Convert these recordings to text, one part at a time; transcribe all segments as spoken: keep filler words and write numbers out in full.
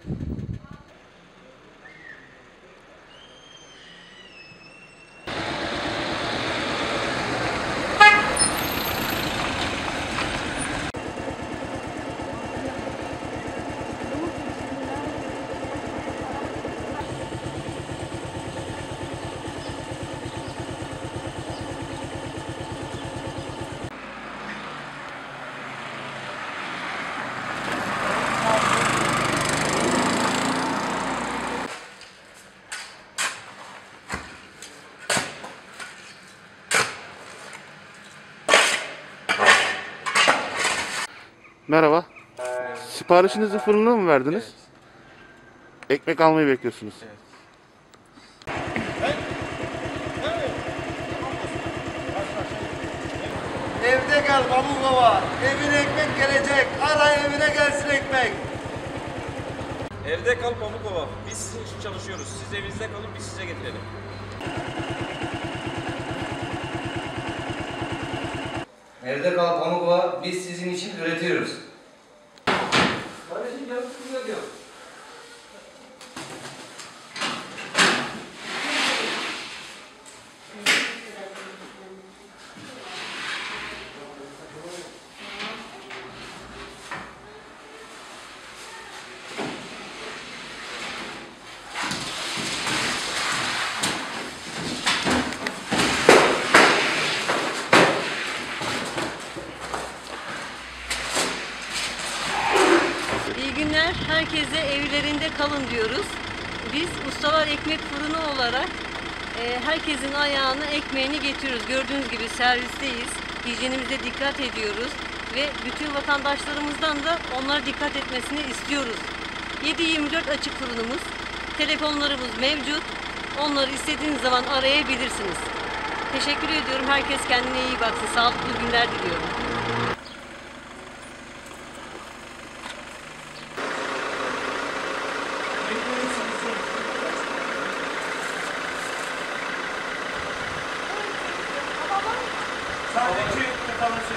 Merhaba. Siparişinizi fırına mı verdiniz? Evet. Ekmek almayı bekliyorsunuz. Evet. Evde kal Pamukova. Evine ekmek gelecek. Ara evine gelsin ekmek. Evde kal Pamukova. Biz sizin için çalışıyoruz. Siz evinizde kalın, biz size getirelim. Evde kal Pamukova, biz sizin için üretiyoruz. Kardeşim gel, şuraya gel. İyi günler. Herkese evlerinde kalın diyoruz. Biz Ustalar Ekmek Fırını olarak e, herkesin ayağına ekmeğini getiriyoruz. Gördüğünüz gibi servisteyiz. Hijyenimize dikkat ediyoruz. Ve bütün vatandaşlarımızdan da onlara dikkat etmesini istiyoruz. yedi yirmi dört açık fırınımız. Telefonlarımız mevcut. Onları istediğiniz zaman arayabilirsiniz. Teşekkür ediyorum. Herkes kendine iyi baksın. Sağlıklı günler diliyorum. Sadece kapalışı.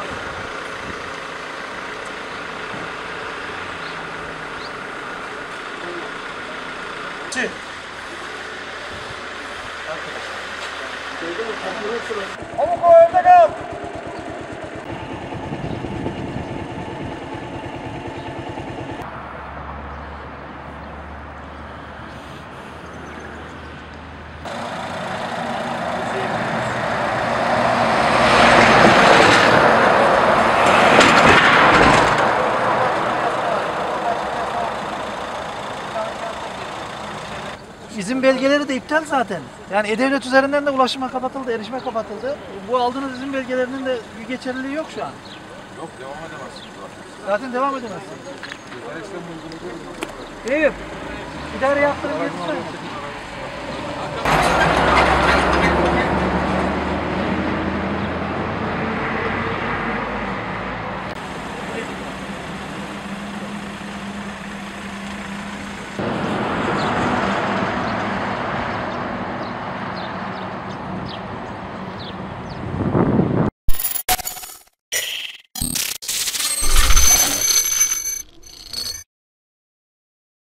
Çi. Pamukova evde kal. İzin belgeleri de iptal zaten. Yani E-Devlet üzerinden de ulaşıma kapatıldı, erişime kapatıldı. Bu aldığınız izin belgelerinin de bir geçerliliği yok şu an. Yok, devam edemezsiniz. Zaten devam edemezsiniz. Eyüp, idare yaptırım getirsene.